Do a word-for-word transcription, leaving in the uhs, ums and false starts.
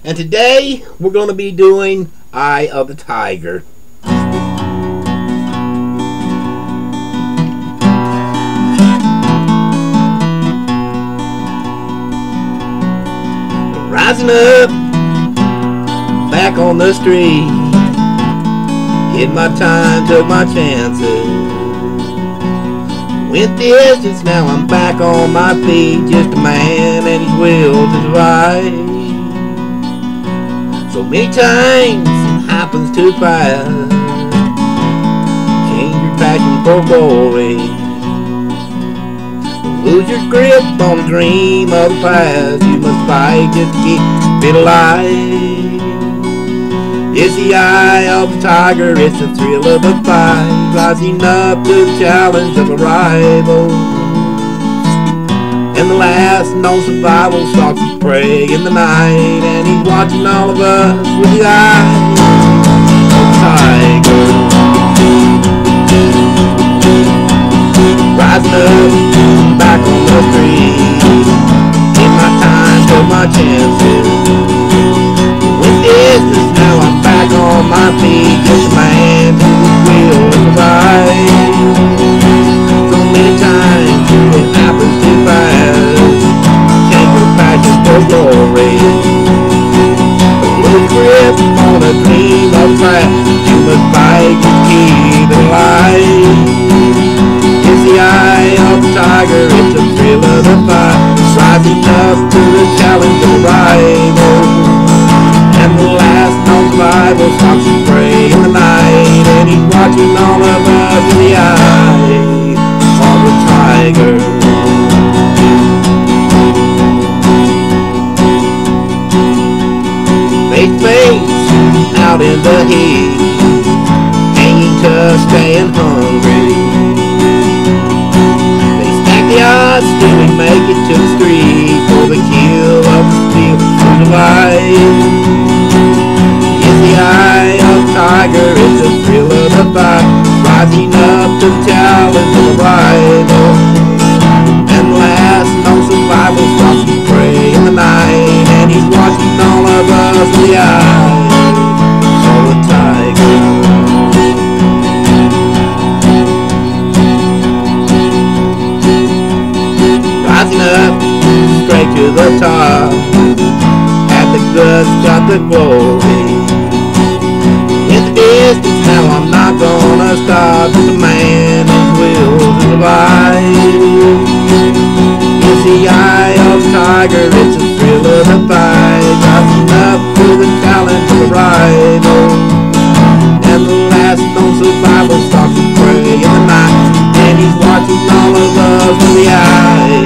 And today we're going to be doing Eye of the Tiger. Rising up, back on the street, did my time, took my chances, went the distance, now I'm back on my feet, just a man and his will to survive. So many times it happens too fast, change your passion for glory, lose your grip on the dream of the past. You must fight just to keep it alive. It's the eye of the tiger, it's the thrill of the fight, rising up to the challenge of a rival. And the last known survival stalks his prey in the night, and he's watching all of us with the eye of the tiger. Rising up, back on the street, in my time, took my chances, went distance, now I'm back on my feet, just a man whose will to survive. So many times it happens too fast, change your passion for glory, lose grip on a dream of past. You must fight to keep it alive. It's the eye of the tiger, it's the thrill of the fight, rising up to the challenge of a rival. And the last known survival stalks his prey in the night, and he's watching all of us in the eye of the tiger. Face to face, out in the heat, hanging tough, staying hungry. The odds, still we make it to the street for the kill of the steel to survive. It's the eye of the tiger, it's the thrill of the fight, rising up to the challenge of a rival. And the last known survival stalks his prey in the night, and he's watching all of us with the eye of the tiger. Rising up, straight to the top, had the guts, got the glory. In the distance, now I'm not gonna stop, just a man whose will to survive. It's the eye of the tiger, it's the thrill of the fight, rising up to the challenge of a rival. And the last known survival stalks his prey in the night, and he's watching all of us with the eye